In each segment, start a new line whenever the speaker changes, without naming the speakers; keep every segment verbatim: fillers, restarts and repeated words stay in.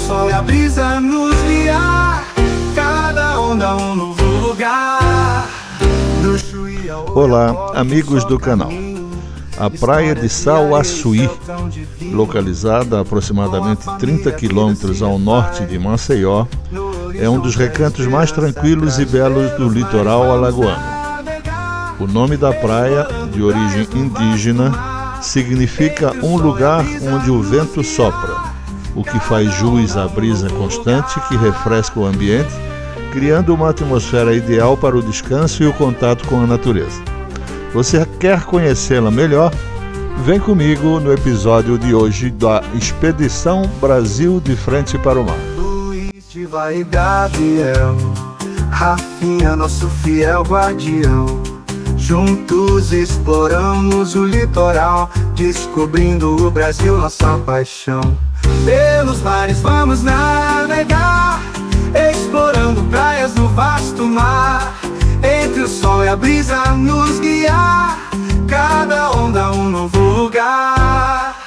sol e a brisa nos guiar, cada onda um novo lugar. Do Chuí ao
Olá, amigos do canal. A praia de Sauaçuí, localizada a aproximadamente trinta quilômetros ao norte de Maceió, é um dos recantos mais tranquilos e belos do litoral alagoano. O nome da praia, de origem indígena, significa um lugar onde o vento sopra, o que faz jus à brisa constante que refresca o ambiente, criando uma atmosfera ideal para o descanso e o contato com a natureza. Você quer conhecê-la melhor? Vem comigo no episódio de hoje da Expedição Brasil de Frente para o Mar.
Luiz de Vai e Gabriel, Rafinha, nosso fiel guardião. Juntos exploramos o litoral, descobrindo o Brasil, nossa paixão. Pelos mares vamos navegar, explorando praias no vasto mar. Entre o sol e a brisa nos guiar, cada onda um novo lugar.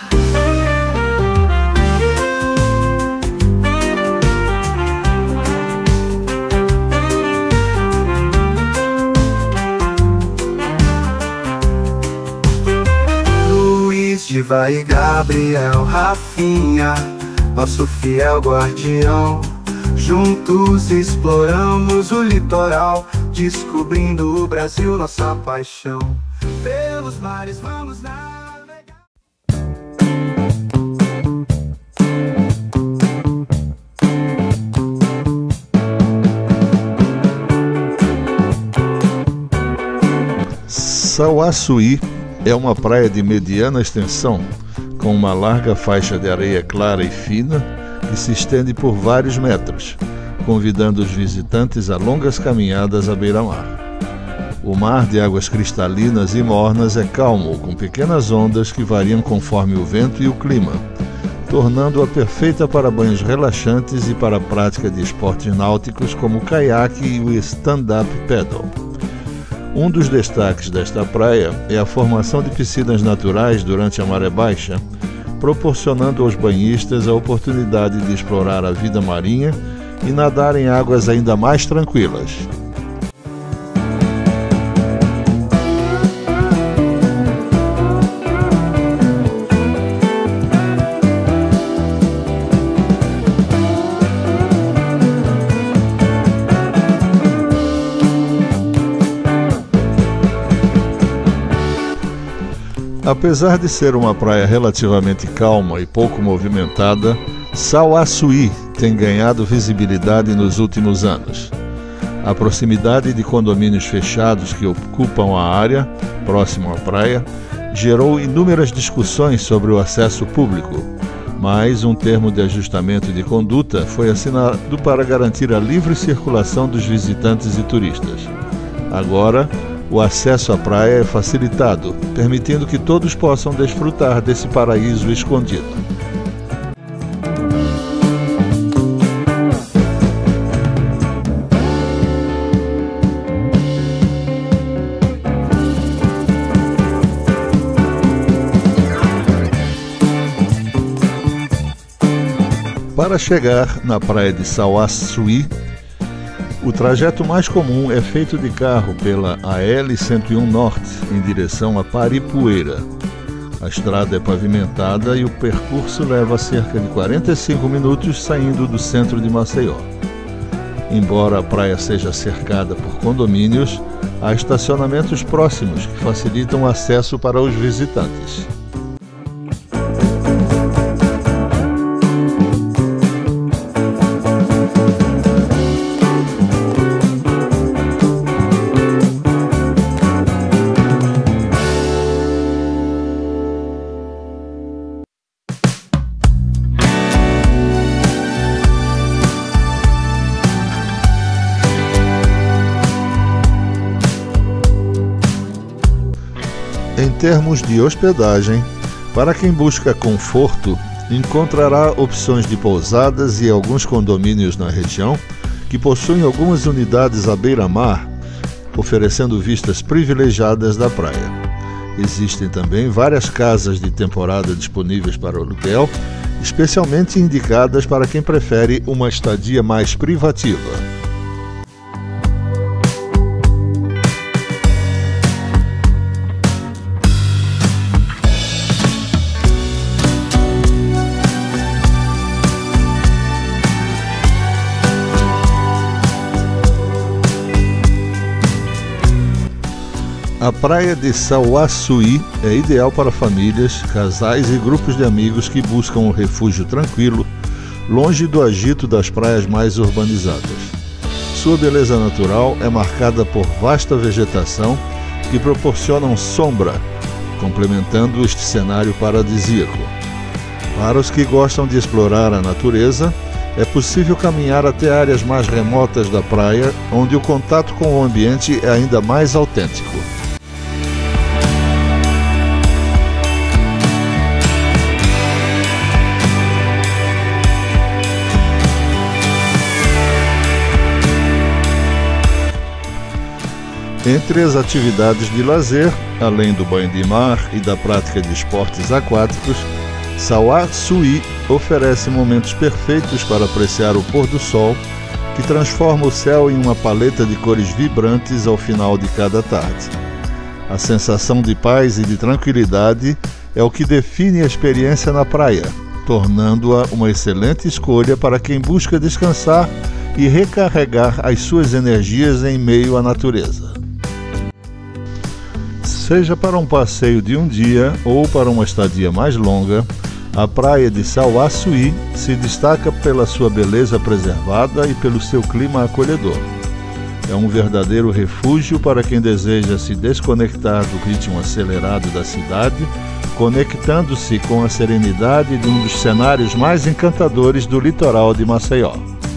Luiz de Vai e Gabriel, Rafinha, nosso fiel guardião. Juntos exploramos o litoral, descobrindo o Brasil, nossa paixão. Pelos mares vamos navegar.
Sauaçuí é uma praia de mediana extensão, com uma larga faixa de areia clara e fina que se estende por vários metros, convidando os visitantes a longas caminhadas à beira-mar. O mar de águas cristalinas e mornas é calmo, com pequenas ondas que variam conforme o vento e o clima, tornando-a perfeita para banhos relaxantes e para a prática de esportes náuticos como o caiaque e o stand-up paddle. Um dos destaques desta praia é a formação de piscinas naturais durante a maré baixa, proporcionando aos banhistas a oportunidade de explorar a vida marinha e nadar em águas ainda mais tranquilas. Apesar de ser uma praia relativamente calma e pouco movimentada, Sauaçuí tem ganhado visibilidade nos últimos anos. A proximidade de condomínios fechados que ocupam a área, próximo à praia, gerou inúmeras discussões sobre o acesso público, mas um termo de ajustamento de conduta foi assinado para garantir a livre circulação dos visitantes e turistas. Agora, o acesso à praia é facilitado, permitindo que todos possam desfrutar desse paraíso escondido. Para chegar na praia de Sauaçuí, o trajeto mais comum é feito de carro pela A L cento e um Norte, em direção a Paripueira. A estrada é pavimentada e o percurso leva cerca de quarenta e cinco minutos saindo do centro de Maceió. Embora a praia seja cercada por condomínios, há estacionamentos próximos que facilitam o acesso para os visitantes. Em termos de hospedagem, para quem busca conforto, encontrará opções de pousadas e alguns condomínios na região que possuem algumas unidades à beira-mar, oferecendo vistas privilegiadas da praia. Existem também várias casas de temporada disponíveis para aluguel especialmente indicadas para quem prefere uma estadia mais privativa. A praia de Sauaçuí é ideal para famílias, casais e grupos de amigos que buscam um refúgio tranquilo, longe do agito das praias mais urbanizadas. Sua beleza natural é marcada por vasta vegetação que proporcionam sombra, complementando este cenário paradisíaco. Para os que gostam de explorar a natureza, é possível caminhar até áreas mais remotas da praia, onde o contato com o ambiente é ainda mais autêntico. Entre as atividades de lazer, além do banho de mar e da prática de esportes aquáticos, Sauaçuí oferece momentos perfeitos para apreciar o pôr do sol, que transforma o céu em uma paleta de cores vibrantes ao final de cada tarde. A sensação de paz e de tranquilidade é o que define a experiência na praia, tornando-a uma excelente escolha para quem busca descansar e recarregar as suas energias em meio à natureza. Seja para um passeio de um dia ou para uma estadia mais longa, a praia de Sauaçuí se destaca pela sua beleza preservada e pelo seu clima acolhedor. É um verdadeiro refúgio para quem deseja se desconectar do ritmo acelerado da cidade, conectando-se com a serenidade de um dos cenários mais encantadores do litoral de Maceió.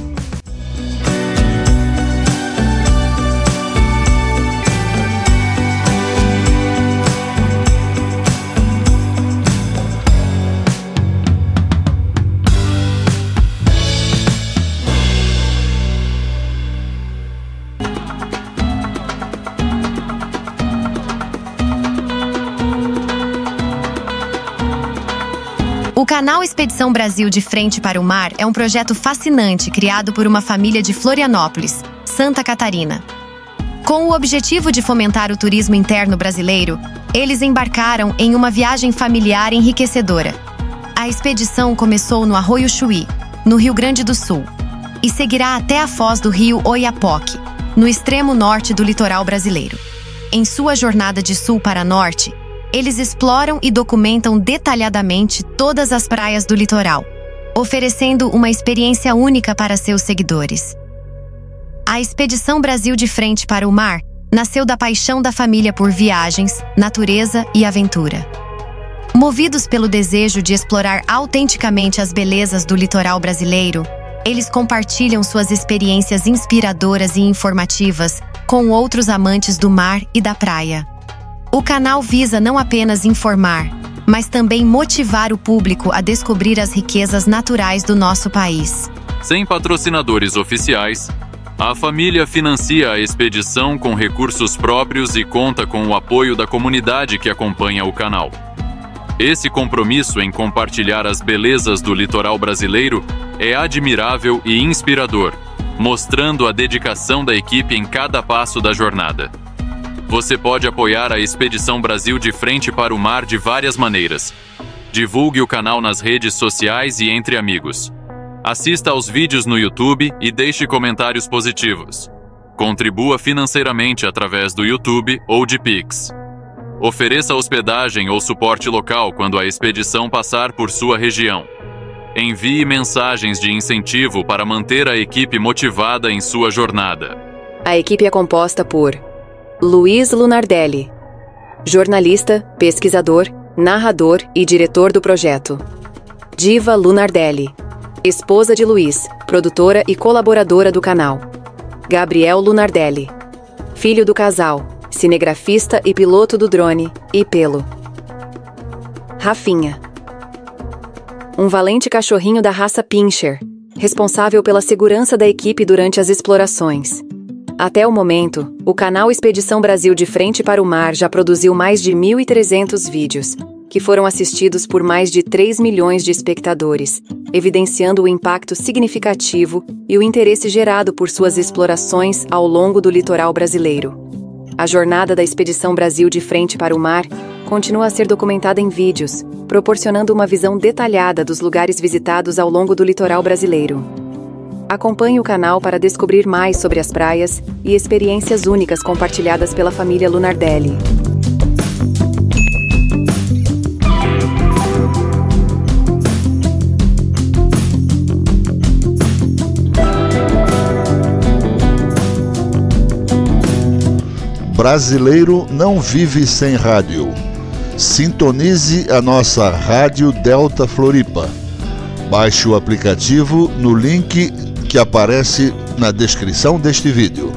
O canal Expedição Brasil de Frente para o Mar é um projeto fascinante criado por uma família de Florianópolis, Santa Catarina. Com o objetivo de fomentar o turismo interno brasileiro, eles embarcaram em uma viagem familiar enriquecedora. A expedição começou no Arroio Chuí, no Rio Grande do Sul, e seguirá até a foz do rio Oiapoque, no extremo norte do litoral brasileiro. Em sua jornada de sul para norte, eles exploram e documentam detalhadamente todas as praias do litoral, oferecendo uma experiência única para seus seguidores. A Expedição Brasil de Frente para o Mar nasceu da paixão da família por viagens, natureza e aventura. Movidos pelo desejo de explorar autenticamente as belezas do litoral brasileiro, eles compartilham suas experiências inspiradoras e informativas com outros amantes do mar e da praia. O canal visa não apenas informar, mas também motivar o público a descobrir as riquezas naturais do nosso país.
Sem patrocinadores oficiais, a família financia a expedição com recursos próprios e conta com o apoio da comunidade que acompanha o canal. Esse compromisso em compartilhar as belezas do litoral brasileiro é admirável e inspirador, mostrando a dedicação da equipe em cada passo da jornada. Você pode apoiar a Expedição Brasil de Frente para o Mar de várias maneiras. Divulgue o canal nas redes sociais e entre amigos. Assista aos vídeos no YouTube e deixe comentários positivos. Contribua financeiramente através do YouTube ou de Pix. Ofereça hospedagem ou suporte local quando a expedição passar por sua região. Envie mensagens de incentivo para manter a equipe motivada em sua jornada.
A equipe é composta por Luiz Lunardelli, jornalista, pesquisador, narrador e diretor do projeto. Diva Lunardelli, esposa de Luiz, produtora e colaboradora do canal. Gabriel Lunardelli, filho do casal, cinegrafista e piloto do drone, e pelo. Rafinha, um valente cachorrinho da raça Pinscher, responsável pela segurança da equipe durante as explorações. Até o momento, o canal Expedição Brasil de Frente para o Mar já produziu mais de mil e trezentos vídeos, que foram assistidos por mais de três milhões de espectadores, evidenciando o impacto significativo e o interesse gerado por suas explorações ao longo do litoral brasileiro. A jornada da Expedição Brasil de Frente para o Mar continua a ser documentada em vídeos, proporcionando uma visão detalhada dos lugares visitados ao longo do litoral brasileiro. Acompanhe o canal para descobrir mais sobre as praias e experiências únicas compartilhadas pela família Lunardelli.
Brasileiro não vive sem rádio. Sintonize a nossa Rádio Delta Floripa. Baixe o aplicativo no link que aparece na descrição deste vídeo.